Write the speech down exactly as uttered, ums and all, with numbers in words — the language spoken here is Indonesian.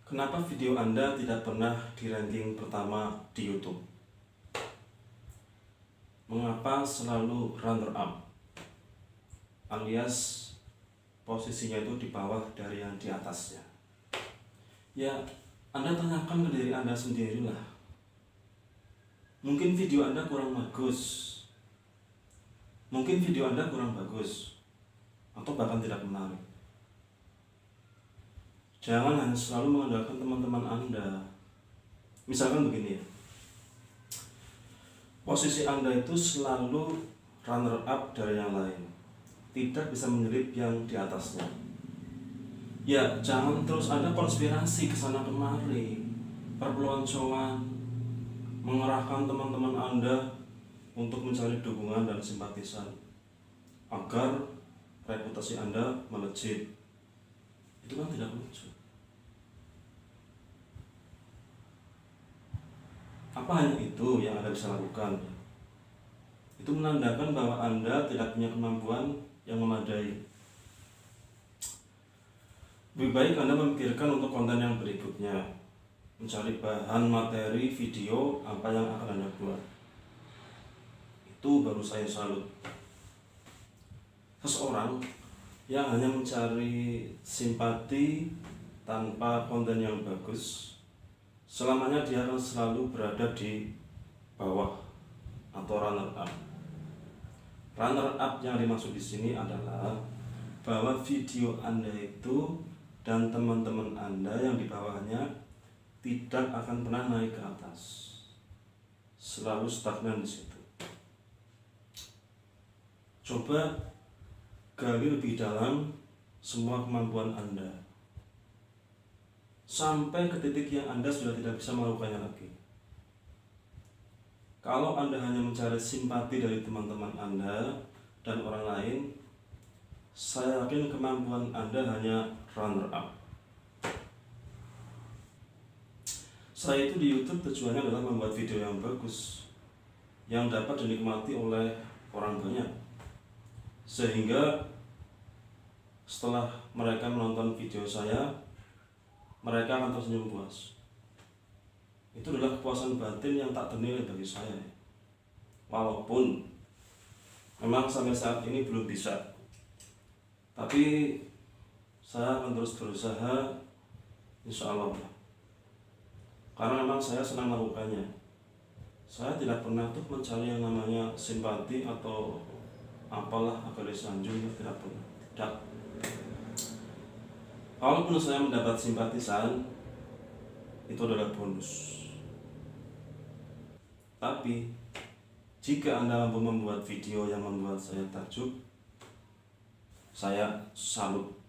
Kenapa video Anda tidak pernah di ranking pertama di YouTube? Mengapa selalu runner up? Alias posisinya itu di bawah dari yang di atasnya. Ya, Anda tanyakan ke diri Anda sendirilah. Mungkin video Anda kurang bagus. Mungkin video Anda kurang bagus. Atau bahkan tidak menarik. Jangan hanya selalu mengandalkan teman-teman Anda. Misalkan begini ya. Posisi Anda itu selalu runner up dari yang lain. Tidak bisa menyelip yang di atasnya. Ya, jangan terus Anda konspirasi ke sana kemari. Perpeloncoan, mengerahkan teman-teman Anda untuk mencari dukungan dan simpatisan agar reputasi Anda melejit. Itu kan tidak lucu. Apa hanya itu yang Anda bisa lakukan? Itu menandakan bahwa Anda tidak punya kemampuan yang memadai. Lebih baik Anda memikirkan untuk konten yang berikutnya, mencari bahan materi video apa yang akan Anda buat. Itu baru saya salut. Seseorang yang hanya mencari simpati tanpa konten yang bagus, selamanya dia akan selalu berada di bawah atau runner up. Runner up yang dimaksud di sini adalah bahwa video Anda itu dan teman-teman Anda yang di bawahnya tidak akan pernah naik ke atas. Selalu stagnan di situ. Coba gali lebih dalam semua kemampuan Anda. Sampai ke titik yang Anda sudah tidak bisa melakukannya lagi. Kalau Anda hanya mencari simpati dari teman-teman Anda dan orang lain, saya yakin kemampuan Anda hanya runner up. Saya itu di YouTube tujuannya adalah membuat video yang bagus, yang dapat dinikmati oleh orang banyak, sehingga setelah mereka menonton video saya, mereka akan tersenyum puas. Itu adalah kepuasan batin yang tak ternilai bagi saya. Walaupun memang sampai saat ini belum bisa, tapi saya akan terus berusaha, insya Allah. Karena memang saya senang melakukannya. Saya tidak pernah tuh mencari yang namanya simpati atau apalah agar disanjung, tidak pernah. Tidak. Kalaupun saya mendapat simpatisan, itu adalah bonus. Tapi jika Anda mampu membuat video yang membuat saya takjub, saya salut.